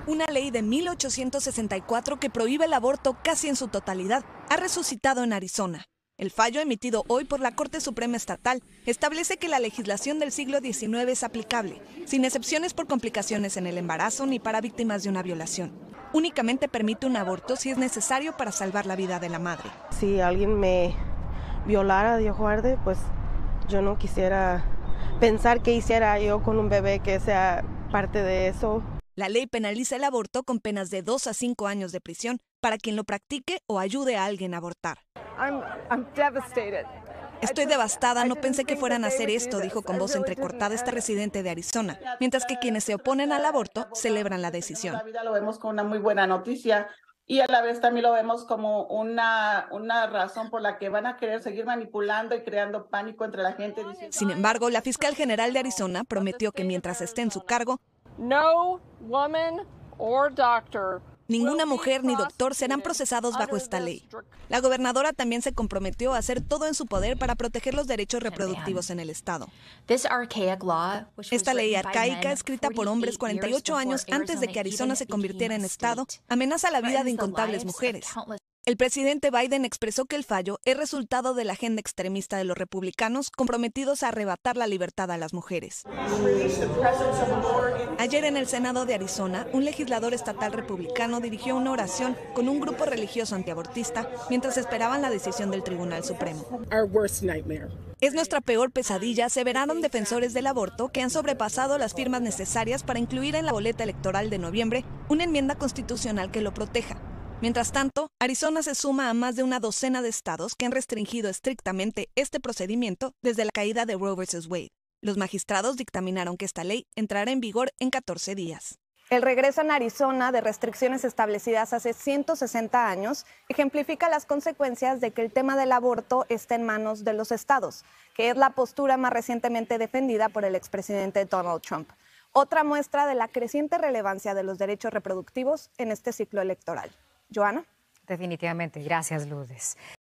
Una ley de 1864 que prohíbe el aborto casi en su totalidad ha resucitado en Arizona. El fallo emitido hoy por la Corte Suprema Estatal establece que la legislación del siglo XIX es aplicable, sin excepciones por complicaciones en el embarazo ni para víctimas de una violación. Únicamente permite un aborto si es necesario para salvar la vida de la madre. Si alguien me violara, Dios guarde, pues yo no quisiera pensar que hiciera yo con un bebé que sea parte de eso. La ley penaliza el aborto con penas de 2 a 5 años de prisión para quien lo practique o ayude a alguien a abortar. Estoy devastada, no pensé que fueran a hacer esto, dijo con voz entrecortada esta residente de Arizona, mientras que quienes se oponen al aborto celebran la decisión. La vida lo vemos como una muy buena noticia y a la vez también lo vemos como una razón por la que van a querer seguir manipulando y creando pánico entre la gente. Sin embargo, la fiscal general de Arizona prometió que mientras esté en su cargo, no woman or doctor ninguna mujer ni doctor serán procesados bajo esta ley. La gobernadora también se comprometió a hacer todo en su poder para proteger los derechos reproductivos en el estado. Esta ley arcaica, escrita por hombres 48 años antes de que Arizona se convirtiera en estado, amenaza la vida de incontables mujeres. El presidente Biden expresó que el fallo es resultado de la agenda extremista de los republicanos comprometidos a arrebatar la libertad a las mujeres. Ayer en el Senado de Arizona, un legislador estatal republicano dirigió una oración con un grupo religioso antiabortista mientras esperaban la decisión del Tribunal Supremo. Es nuestra peor pesadilla, aseveraron defensores del aborto que han sobrepasado las firmas necesarias para incluir en la boleta electoral de noviembre una enmienda constitucional que lo proteja. Mientras tanto, Arizona se suma a más de una docena de estados que han restringido estrictamente este procedimiento desde la caída de Roe vs. Wade. Los magistrados dictaminaron que esta ley entrará en vigor en 14 días. El regreso en Arizona de restricciones establecidas hace 160 años ejemplifica las consecuencias de que el tema del aborto esté en manos de los estados, que es la postura más recientemente defendida por el expresidente Donald Trump. Otra muestra de la creciente relevancia de los derechos reproductivos en este ciclo electoral. Joana. Definitivamente. Gracias, Lourdes.